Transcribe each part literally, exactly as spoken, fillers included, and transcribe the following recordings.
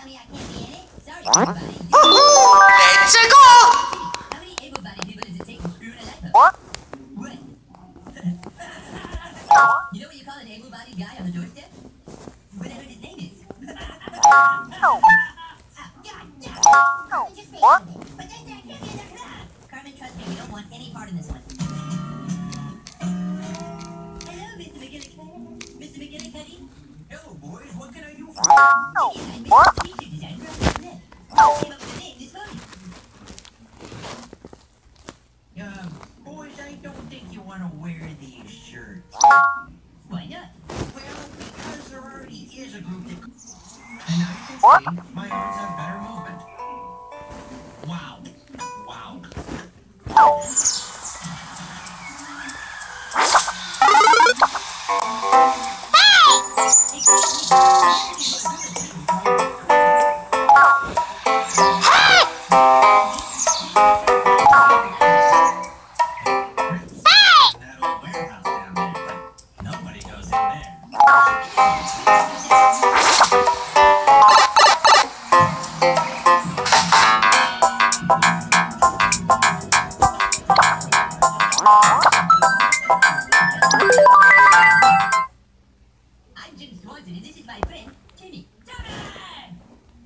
Let's go! What? You know what you call an able-bodied guy on the doorstep? Whatever his name is. No. What? Carmen, trust me, we don't want any part in this one. Hello, Mister McGillicuddy. Mister McGillicuddy? Hello, boys. What can I do for you? No. What? T-shirt designer of the I came up with the name this morning. Um, boys, I don't think you want to wear these shirts. Why not? Well, because there already is a group that... And now you can What? see my arms have better movement. Wow. Wow. No. That old warehouse down there, but nobody goes in there. I'm Jim Swanson, and this is my friend, Timmy. Timmy!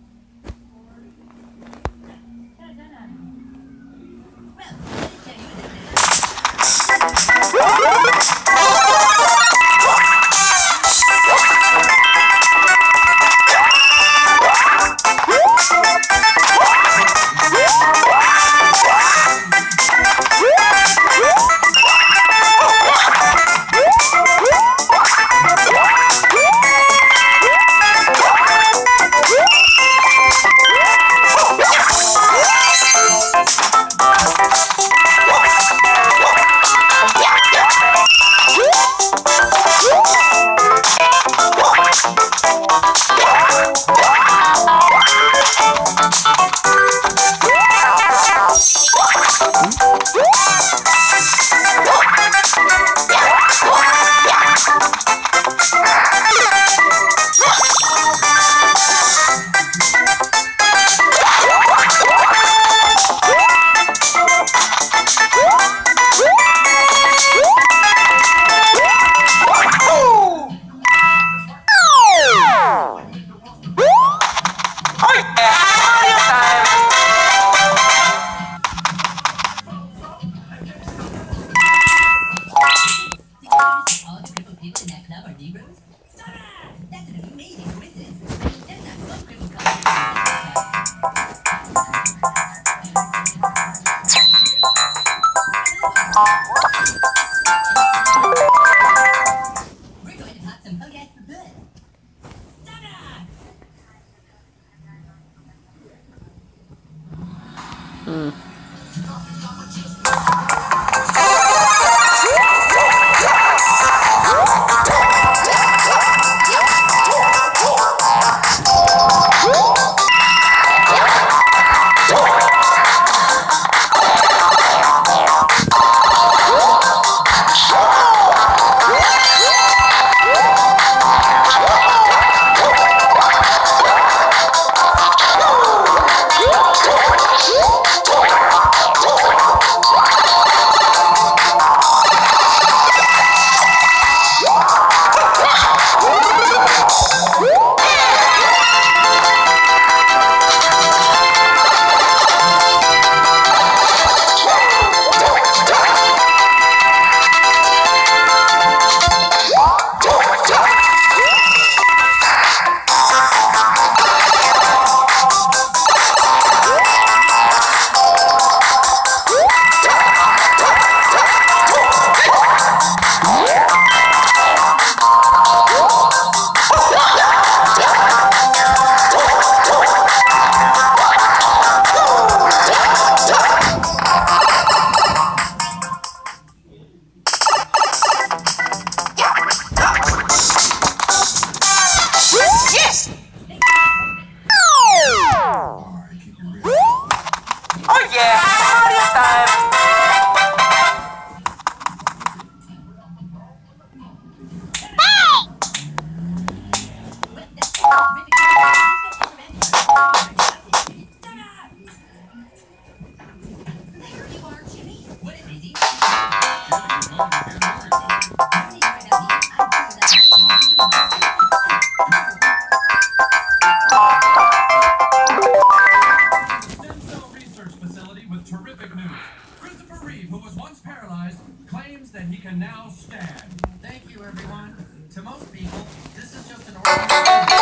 Well, let me tell you a little bit. All the crippled people in that club are Negroes? That's an amazing coincidence. There's not one crippled We're going to pop some Hogas for good. Oh yeah, party time! Stem cell research facility with terrific news. Christopher Reeve, who was once paralyzed, claims that he can now stand. Thank you, everyone. To most people, this is just an ordinary.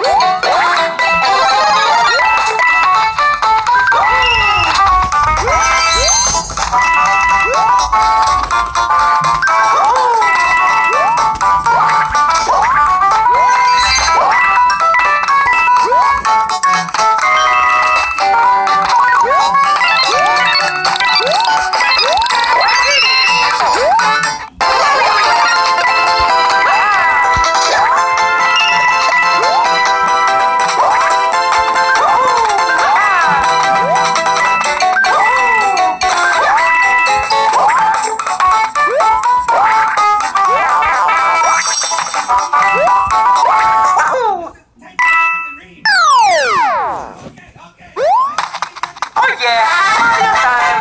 Oh yeah, party time.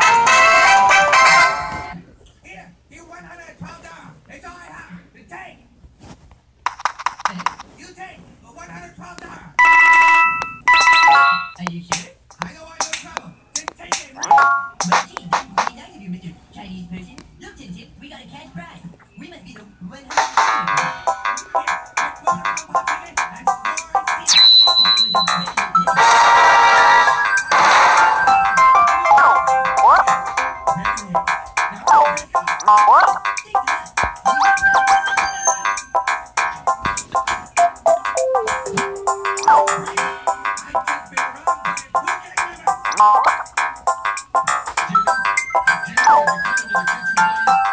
Here, you one hundred twelve dollars. It's all I have. You take. You take one hundred twelve dollars. Are you sure? I don't want no trouble. Then take it. But gee, that's very nice of you, Mister Chinese person. Look, Tim Tip, we got a cash prize. We must be the one hundred. Jimmy, Jimmy, have you come into the kitchen, please?